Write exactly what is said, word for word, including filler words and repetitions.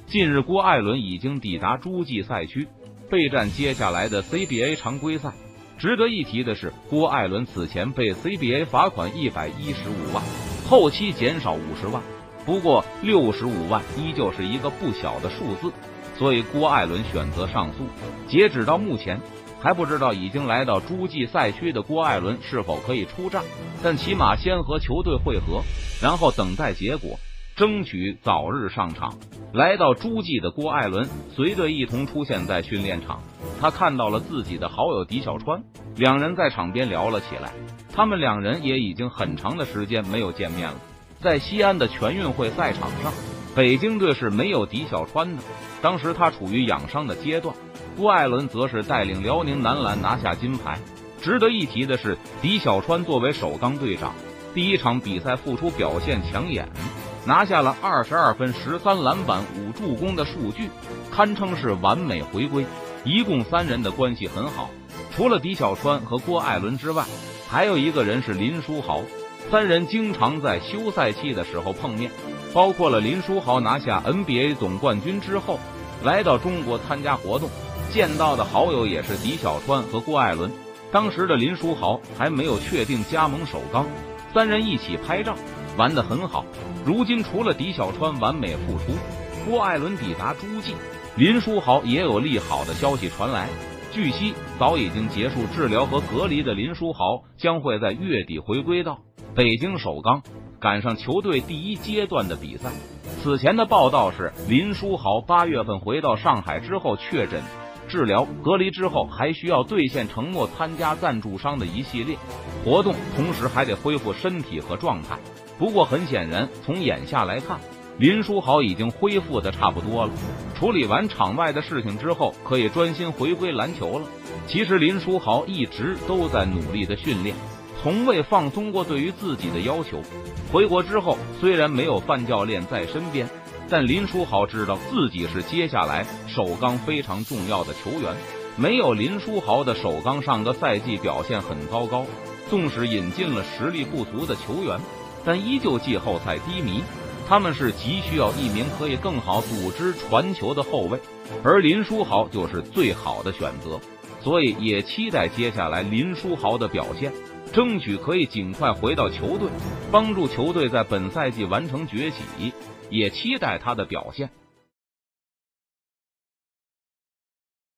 近日，郭艾伦已经抵达诸暨赛区，备战接下来的 C B A 常规赛。值得一提的是，郭艾伦此前被 C B A 罚款一百一十五万，后期减少五十万。不过六十五万依旧是一个不小的数字，所以郭艾伦选择上诉。截止到目前，还不知道已经来到诸暨赛区的郭艾伦是否可以出战，但起码先和球队会合，然后等待结果，争取早日上场。来到诸暨的郭艾伦随队一同出现在训练场，他看到了自己的好友狄小川，两人在场边聊了起来。他们两人也已经很长的时间没有见面了。在西安的全运会赛场上，北京队是没有狄小川的，当时他处于养伤的阶段。郭艾伦则是带领辽宁男篮拿下金牌。值得一提的是，狄小川作为首钢队长，第一场比赛复出表现抢眼，拿下了二十二分、十三篮板、五助攻的数据，堪称是完美回归。一共三人的关系很好，除了狄小川和郭艾伦之外，还有一个人是林书豪。三人经常在休赛期的时候碰面，包括了林书豪拿下 N B A 总冠军之后来到中国参加活动，见到的好友也是狄小川和郭艾伦。当时的林书豪还没有确定加盟首钢，三人一起拍照玩得很好。如今除了狄小川完美复出，郭艾伦抵达诸暨，林书豪也有利好的消息传来。据悉，早已经结束治疗和隔离的林书豪将会在月底回归到北京首钢，赶上球队第一阶段的比赛。此前的报道是，林书豪八月份回到上海之后确诊治疗隔离之后，还需要兑现承诺参加赞助商的一系列活动，同时还得恢复身体和状态。不过很显然，从眼下来看，林书豪已经恢复的差不多了，处理完场外的事情之后，可以专心回归篮球了。其实林书豪一直都在努力的训练，从未放松过对于自己的要求。回国之后，虽然没有范教练在身边，但林书豪知道自己是接下来首钢非常重要的球员。没有林书豪的首钢上个赛季表现很糟糕，纵使引进了实力不足的球员，但依旧季后赛低迷。他们是急需要一名可以更好组织传球的后卫，而林书豪就是最好的选择，所以也期待接下来林书豪的表现，争取可以尽快回到球队，帮助球队在本赛季完成崛起，也期待他的表现。